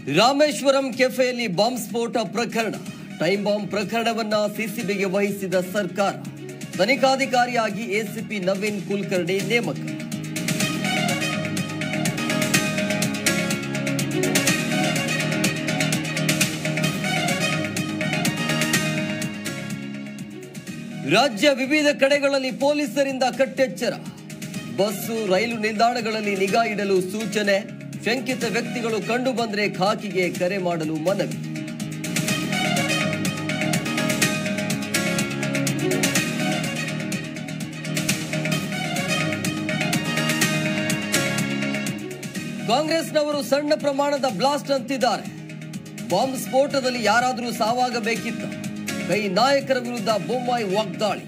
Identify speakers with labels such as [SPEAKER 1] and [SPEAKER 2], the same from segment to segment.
[SPEAKER 1] Rameswaram ಕೆಫೆಯಲ್ಲಿ bomb ಸ್ಫೋಟ ಪ್ರಕರಣ. Time bomb ಪ್ರಕರಣವನ್ನ ಸಿಸಿಬಿಗೆ ವಹಿಸಿದ ಸರ್ಕಾರ. ತನಿಖಾಧಿಕಾರಿಯಾಗಿ ಎಸಿಪಿ ನವೀನ್ ಕುಲಕರ್ಣಿ ನೇಮಕ. ರಾಜ್ಯ ವಿವಿಧ ಕಡೆಗಳಲ್ಲಿ ಪೊಲೀಸರಿಂದ ಕಟ್ಟೆಚ್ಚರ. ಬಸ್ಸು ರೈಲು ನಿಲ್ದಾಣಗಳಲ್ಲಿ ನಿಗಾ ಇಡಲು ಸೂಚನೆ. ಶಂಕಿತ ವ್ಯಕ್ತಿಗಳು ಕಂಡು ಬಂದರೆ ಖಾಕಿಗೆ ಕರೆ ಮಾಡಲು ಮನವಿ. ಕಾಂಗ್ರೆಸ್ನವರು ಸಣ್ಣ ಪ್ರಮಾಣದ ಬ್ಲಾಸ್ಟ್ ಅಂತಿದ್ದಾರೆ. ಬಾಂಬ್ ಸ್ಫೋಟದಲ್ಲಿ ಯಾರಾದರೂ ಸಾವಾಗಬೇಕಿತ್ತ? ಕೈ ನಾಯಕರ ವಿರುದ್ಧ ಬೊಮ್ಮಾಯಿ ವಾಗ್ದಾಳಿ.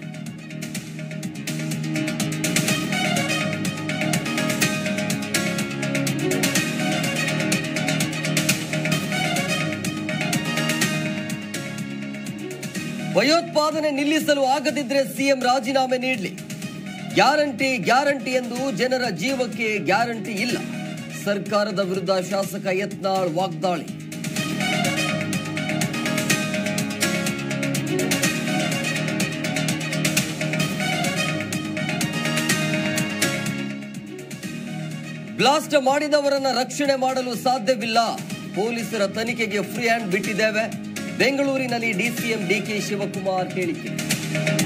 [SPEAKER 1] ಭಯೋತ್ಪಾದನೆ ನಿಲ್ಲಿಸಲು ಆಗದಿದ್ರೆ ಸಿಎಂ ರಾಜೀನಾಮೆ ನೀಡಲಿ. ಗ್ಯಾರಂಟಿ ಎಂದು ಜನರ ಜೀವಕ್ಕೆ ಗ್ಯಾರಂಟಿ ಇಲ್ಲ. ಸರ್ಕಾರದ ವಿರುದ್ಧ ಶಾಸಕ ಯತ್ನಾಳ್ ವಾಗ್ದಾಳಿ. ಬ್ಲಾಸ್ಟ್ ಮಾಡಿದವರನ್ನ ರಕ್ಷಣೆ ಮಾಡಲು ಸಾಧ್ಯವಿಲ್ಲ. ಪೊಲೀಸರ ತನಿಖೆಗೆ ಫ್ರೀ ಹ್ಯಾಂಡ್ ಬಿಟ್ಟಿದ್ದೇವೆ. ಬೆಂಗಳೂರಿನಲ್ಲಿ ಡಿಸಿಎಂ ಡಿಕೆ ಶಿವಕುಮಾರ್ ಹೇಳಿಕೆ.